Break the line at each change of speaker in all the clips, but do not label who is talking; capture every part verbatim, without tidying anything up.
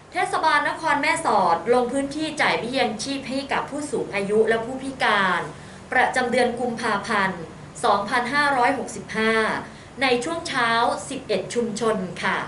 เทศบาลนครแม่สอดลงพื้นที่จ่ายเบี้ยยังชีพให้กับผู้สูงอายุและผู้พิการประจำเดือนกุมภาพันธ์ สองพันห้าร้อยหกสิบห้า ในช่วงเช้า สิบเอ็ด ชุมชนค่ะ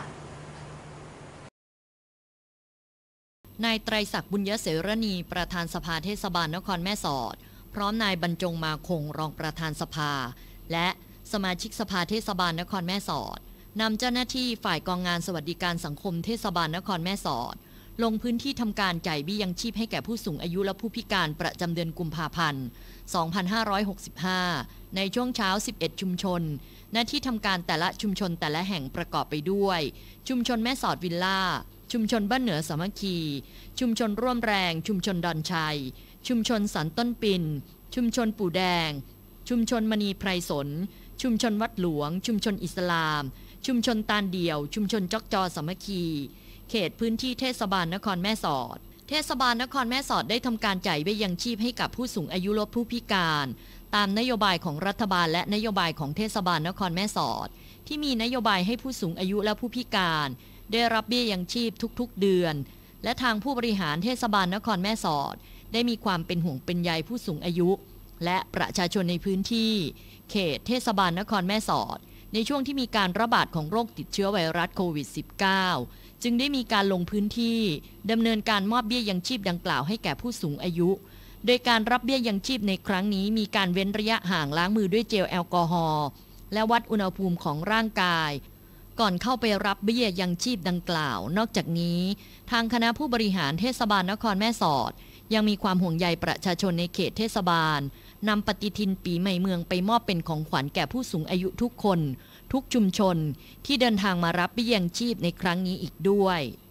นายไตรศักดิ์บุญยเสรณีประธานสภาเทศบาลนครแม่สอดพร้อมนายบรรจงมาคงรองประธานสภาและสมาชิกสภาเทศบาลนครแม่สอดนำเจ้าหน้าที่ฝ่ายกองงานสวัสดิการสังคมเทศบาลนครแม่สอดลงพื้นที่ทำการจ่ายเบี้ยยังชีพให้แก่ผู้สูงอายุและผู้พิการประจำเดือนกุมภาพันธ์ สองพันห้าร้อยหกสิบห้า ในช่วงเช้า สิบเอ็ด ชุมชนณที่ทำการแต่ละชุมชนแต่ละแห่งประกอบไปด้วยชุมชนแม่สอดวิลล่าชุมชนบ้านเหนือสามัคคีชุมชนร่วมแรงชุมชนดอนชัยชุมชนสันต้นปิ่นชุมชนปู่แดงชุมชนมณีไพรสนชุมชนวัดหลวงชุมชนอิสลามชุมชนตาลเดี่ยวชุมชนจอกจอสามัคคีเขตพื้นที่เทศบาลนครแม่สอดเทศบาลนครแม่สอดได้ทำการจ่ายเบี้ยยังชีพให้กับผู้สูงอายุและผู้พิการตามนโยบายของรัฐบาลและนโยบายของเทศบาลนครแม่สอดที่มีนโยบายให้ผู้สูงอายุและผู้พิการได้รับเบี้ยยังชีพทุกๆเดือนและทางผู้บริหารเทศบาลนครแม่สอดได้มีความเป็นห่วงเป็นใยผู้สูงอายุและประชาชนในพื้นที่เขตเทศบาลนครแม่สอดในช่วงที่มีการระบาดของโรคติดเชื้อไวรัสโควิด สิบเก้า จึงได้มีการลงพื้นที่ดำเนินการมอบเบี้ยยังชีพดังกล่าวให้แก่ผู้สูงอายุโดยการรับเบี้ยยังชีพในครั้งนี้มีการเว้นระยะห่างล้างมือด้วยเจลแอลกอฮอล์และวัดอุณหภูมิของร่างกายก่อนเข้าไปรับเบี้ยยังชีพดังกล่าวนอกจากนี้ทางคณะผู้บริหารเทศบาลนครแม่สอดยังมีความห่วงใยประชาชนในเขตเทศบาลนำปฏิทินปีใหม่เมืองไปมอบเป็นของขวัญแก่ผู้สูงอายุทุกคนทุกชุมชนที่เดินทางมารับเบี้ยยังชีพในครั้งนี้อีกด้วย